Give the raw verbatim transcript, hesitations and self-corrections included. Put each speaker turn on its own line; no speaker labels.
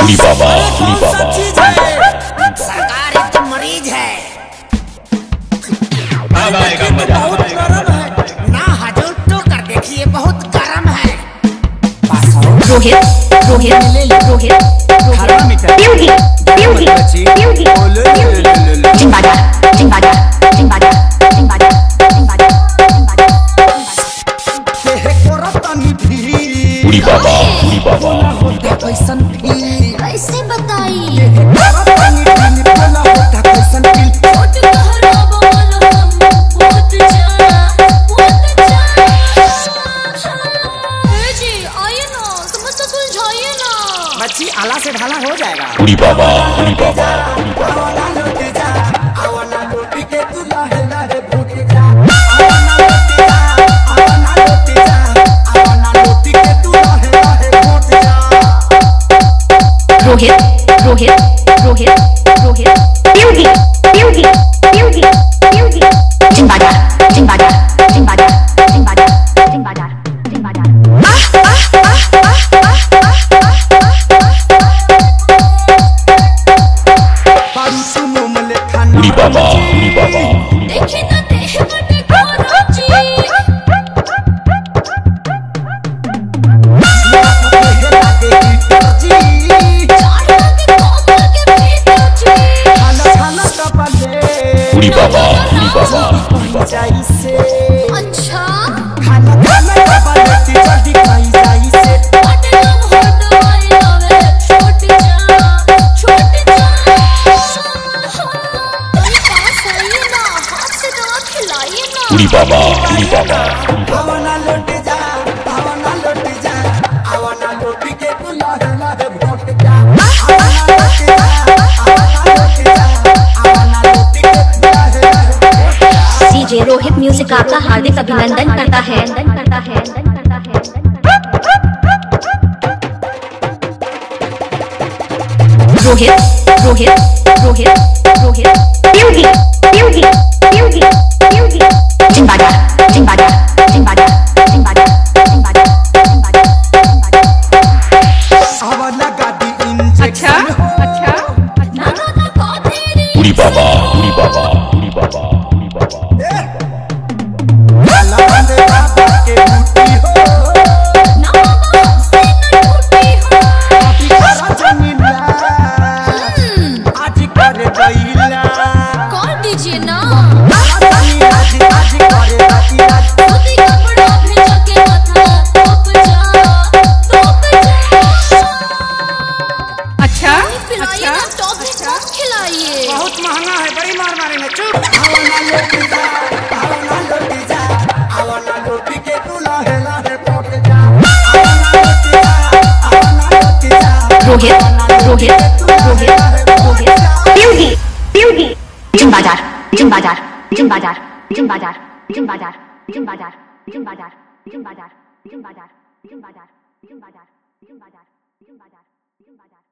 उड़ी बाबा उड़ी बाबा
सरकार एक तो मरीज है,
अब आएगा मजा।
बहुत गरम है ना, हजूर तो कर देखिए बहुत गरम है।
Rohit Rohit Rohit beauty beauty beauty जिंबाजा जिंबाजा जिंबाजा जिंबाजा जिंबाजा
उड़ी बाबा उड़ी बाबा
कैसे बताइए
बच्ची आला से ढाला हो जाएगा।
उड़ी बाबा उड़ी बाबा उड़ी बाबा
Rohit Rohit Rohit Rohit beauty beauty beauty beauty जिंबाजा जिंबाजा जिंबाजा जिंबाजा जिंबाजा जिंबाजा
उड़ी बाबा उड़ी बाबा
देखी ना देह बटे कोराची
उड़ी बाबा उड़ी बाबा
अच्छा
खाना खाना बाबा जल्दी खाई जाई से
छोटी जा छोटी जा
उड़ी बाबा उड़ी बाबा
भावना लौट जा, भावना लौट जा, आवाना लौट के तू लहे लहे भोट जा। आवाना लौट जा, आवाना लौट जा, आवाना लौट के तू लहे लहे भोट जा।
सीजे रोहित म्यूजिक आपका हार्दिक अभिनंदन करता है करता है करता है Rohit Rohit Rohit Rohit beauty beauty beauty beauty जिंबाजा जिंबाजा जिंबाजा जिंबाजा जिंबाजा जिंबाजा जिंबाजा
आवाना गाड़ी इंजेक्शन हो।
अच्छा ना ना ना कौन तेरी
उड़ी बाबा उड़ी बाबा उड़ी बाबा उड़ी बाबा
काला बंदे बाबा के बूटी हो।
ना बाबा से न टूटी हो
अभी करा जमीला, आज कर गईला।
कौन दीजिए ना
आज आज आज करे रतिया।
खुदी कपड़ा भेजा के माथा टोप जा टोप जा अच्छा अच्छा टॉप कौन खिलाइए
बहुत महंगा है, बड़ी मार मारेंगे। चुप। आवाना लौट जा, आवाना लौट जा, आवाना लौट के तू लहे लहे भोट जा। आवाना लौट जा, आवाना लौट जा,
रोहित रोहित रोहित रोहित ब्यूटी ब्यूटी जिंबाजार जिंबाजार जिंबाजार जिंबाजार जिंबाजार जिंबाजार जिंबाजार जिंबाजार जिंबाजार जिंबाजार जिंबाजार जिंबाजार जिंबाजार जिंबाजार